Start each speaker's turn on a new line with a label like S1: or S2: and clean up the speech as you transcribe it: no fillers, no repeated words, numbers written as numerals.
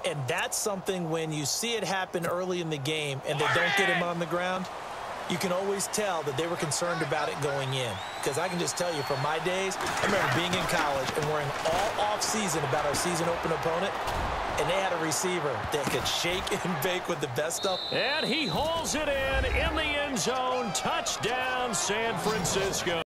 S1: And that's something when you see it happen early in the game and they don't get him on the ground, you can always tell that they were concerned about it going in. Because I can just tell you from my days, I remember being in college and worrying all off-season about our season open opponent, and they had a receiver that could shake and bake with the best stuff.
S2: And he hauls it in the end zone. Touchdown, San Francisco.